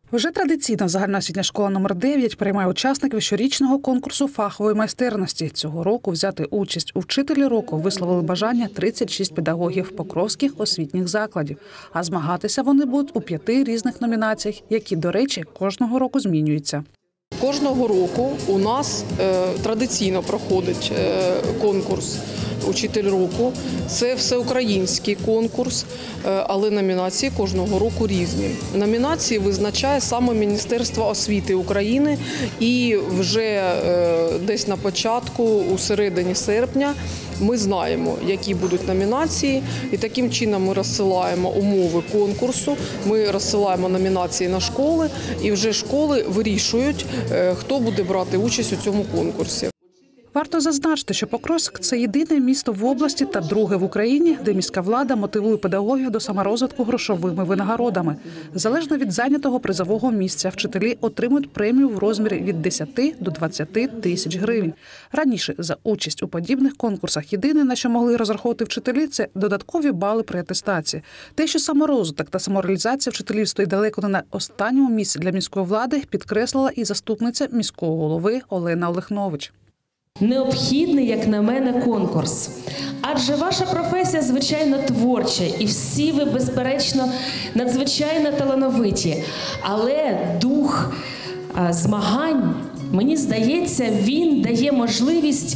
Вже традиційно загальноосвітня школа номер 9 приймає учасників щорічного конкурсу фахової майстерності. Цього року взяти участь у «Вчителі року» висловили бажання 36 педагогів покровських освітніх закладів. А змагатися вони будуть у 5 різних номінаціях, які, до речі, кожного року змінюються. Кожного року у нас традиційно проходить конкурс «Учитель року». Це всеукраїнський конкурс, але номінації кожного року різні. Номінації визначає саме Міністерство освіти України, і вже десь на початку, у середині серпня, ми знаємо, які будуть номінації, і таким чином ми розсилаємо умови конкурсу, ми розсилаємо номінації на школи, і вже школи вирішують, хто буде брати участь у цьому конкурсі. Варто зазначити, що Покровськ – це єдине місто в області та друге в Україні, де міська влада мотивує педагогів до саморозвитку грошовими винагородами. Залежно від зайнятого призового місця, вчителі отримують премію в розмірі від 10 до 20 тисяч гривень. Раніше за участь у подібних конкурсах єдине, на що могли розраховувати вчителі – це додаткові бали при атестації. Те, що саморозвиток та самореалізація вчителів стоїть далеко не на останньому місці для міської влади, підкреслила і заступниця міського голови Олена Олехнович. Необхідний, як на мене, конкурс. Адже ваша професія, звичайно, творча, і всі ви, безперечно, надзвичайно талановиті. Але дух змагань, мені здається, він дає можливість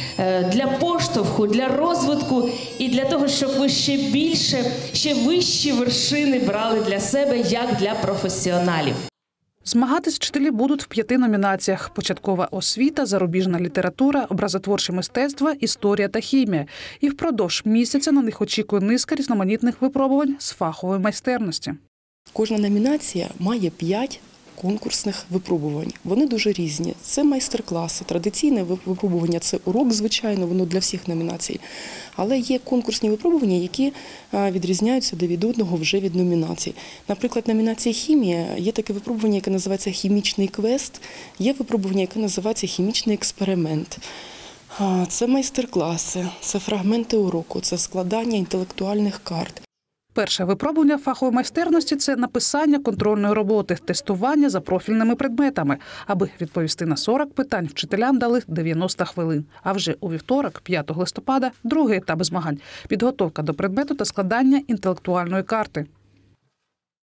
для поштовху, для розвитку і для того, щоб ви ще більше, ще вищі вершини брали для себе, як для професіоналів. Змагатись вчителі будуть в 5 номінаціях – початкова освіта, зарубіжна література, образотворче мистецтво, історія та хімія. І впродовж місяця на них очікує низка різноманітних випробувань з фахової майстерності. Кожна номінація має 5 конкурсних випробувань. Вони дуже різні. Це майстер-класи. Традиційне випробування – це урок, звичайно, воно для всіх номінацій. Але є конкурсні випробування, які відрізняються від одного вже від номінацій. Наприклад, номінація «Хімія» є таке випробування, яке називається «Хімічний квест», є випробування, яке називається «Хімічний експеримент». Це майстер-класи, це фрагменти уроку, це складання інтелектуальних карт. Перше випробування фахової майстерності – це написання контрольної роботи, тестування за профільними предметами. Аби відповісти на 40 питань, вчителям дали 90 хвилин. А вже у вівторок, 5 листопада, другий етап змагань – підготовка до предмету та складання інтелектуальної карти.